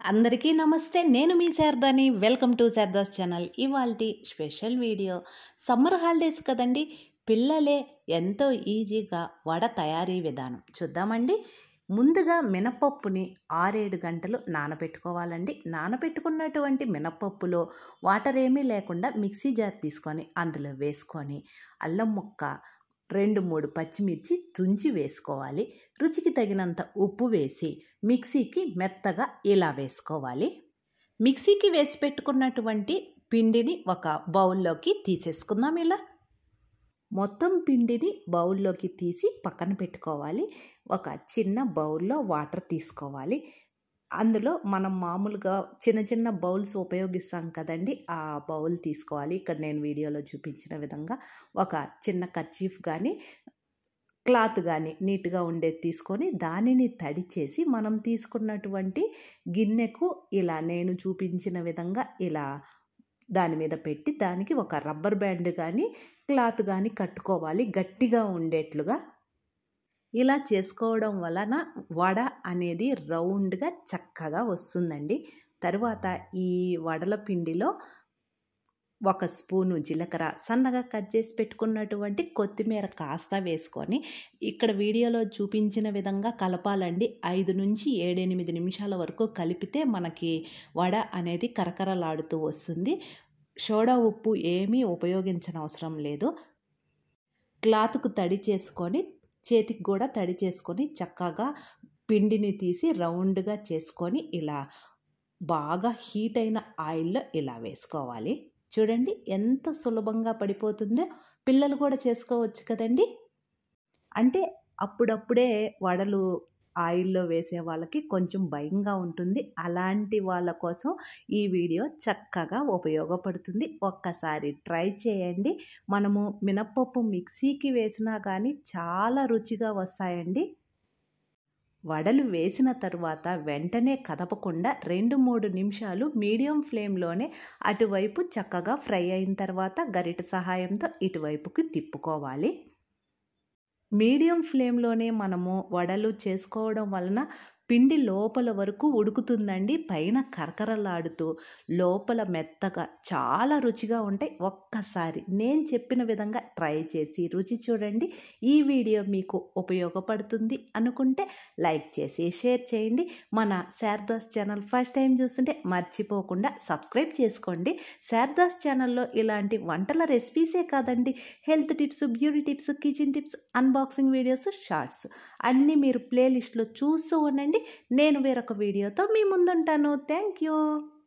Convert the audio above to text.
అందరికీ నమస్తే. నేను మీ శారదాని. Welcome to Sharada's channel. ఇవాల్టి స్పెషల్ వీడియో సమ్మర్ హాలిడేస్ కదండీ! పిల్లలే ఎంతో ఈజీగా వడ తయారీ విధానం చూద్దామండి. ముందుగా మినపప్పుని 6-7 గంటలు నానబెట్టుకోవాలండి. నానబెట్టుకున్నటువంటి మినపప్పులో వాటర్ ఏమీ లేకుండా మిక్సీ జార్ తీసుకొని అందులో వేసుకొని అల్లం ముక్క 2-3 పచ్చిమిర్చి తుంచి వేసుకోవాలి. రుచికి తగినంత ఉప్పు వేసి మిక్సీకి మెత్తగా ఇలా వేసుకోవాలి. మిక్సీకి వేసి పెట్టుకున్నటువంటి పిండిని ఒక బౌల్లోకి తీసేసుకుందాం. ఇలా మొత్తం పిండిని బౌల్లోకి తీసి పక్కన పెట్టుకోవాలి. ఒక చిన్న బౌల్లో వాటర్ తీసుకోవాలి. అందులో మనం మామూలుగా చిన్న చిన్న బౌల్స్ ఉపయోగిస్తాం కదండి, ఆ బౌల్ తీసుకోవాలి. ఇక్కడ నేను వీడియోలో చూపించిన విధంగా ఒక చిన్న కర్చీఫ్ కానీ క్లాత్ కానీ నీట్గా ఉండేది తీసుకొని దానిని తడి చేసి మనం తీసుకున్నటువంటి గిన్నెకు ఇలా నేను చూపించిన విధంగా ఇలా దాని మీద పెట్టి దానికి ఒక రబ్బర్ బ్యాండ్ కానీ క్లాత్ కానీ కట్టుకోవాలి గట్టిగా ఉండేట్లుగా. ఇలా చేసుకోవడం వలన వడ అనేది రౌండ్గా చక్కగా వస్తుందండి. తరువాత ఈ వడల పిండిలో 1 స్పూను జీలకర్ర, సన్నగా కట్ చేసి పెట్టుకున్నటువంటి కొత్తిమీర కాస్త వేసుకొని ఇక్కడ వీడియోలో చూపించిన విధంగా కలపాలండి. 5 నుంచి 7-8 నిమిషాల వరకు కలిపితే మనకి వడ అనేది కరకరలాడుతూ వస్తుంది. సోడా ఉప్పు ఏమీ ఉపయోగించనవసరం లేదు. క్లాత్కు తడి చేసుకొని చేతికి కూడా తడి చేసుకొని చక్కగా పిండిని తీసి రౌండ్గా చేసుకొని ఇలా బాగా హీట్ అయిన ఆయిల్లో ఇలా వేసుకోవాలి. చూడండి ఎంత సులభంగా పడిపోతుందో. పిల్లలు కూడా చేసుకోవచ్చు కదండి. అంటే అప్పుడప్పుడే వడలు ఆయిల్లో వేసే వాళ్ళకి కొంచెం భయంగా ఉంటుంది. అలాంటి వాళ్ళ కోసం ఈ వీడియో చక్కగా ఉపయోగపడుతుంది. ఒక్కసారి ట్రై చేయండి. మనము మినప్పప్పు మిక్సీకి వేసినా కానీ చాలా రుచిగా వస్తాయండి. వడలు వేసిన తరువాత వెంటనే కదపకుండా 2-3 నిమిషాలు మీడియం ఫ్లేమ్లోనే అటువైపు చక్కగా ఫ్రై అయిన తర్వాత గరిటె సహాయంతో ఇటువైపుకి తిప్పుకోవాలి. మీడియం ఫ్లేమ్లోనే మనము వడలు చేసుకోవడం వలన పిండి లోపల వరకు ఉడుకుతుందండి. పైన కరకరలాడుతూ లోపల మెత్తగా చాలా రుచిగా ఉంటాయి. ఒక్కసారి నేను చెప్పిన విధంగా ట్రై చేసి రుచి చూడండి. ఈ వీడియో మీకు ఉపయోగపడుతుంది అనుకుంటే లైక్ చేసి షేర్ చేయండి. మన శారదాస్ ఛానల్ ఫస్ట్ టైం చూస్తుంటే మర్చిపోకుండా సబ్స్క్రైబ్ చేసుకోండి. శారదాస్ ఛానల్లో ఇలాంటి వంటల రెసిపీసే కాదండి, health tips, beauty tips, kitchen tips, unboxing videos, shorts అన్నీ మీరు ప్లేలిస్ట్లో చూస్తూ ఉండండి. నేను వేరొక వీడియోతో మీ ముందుంటాను. Thank you.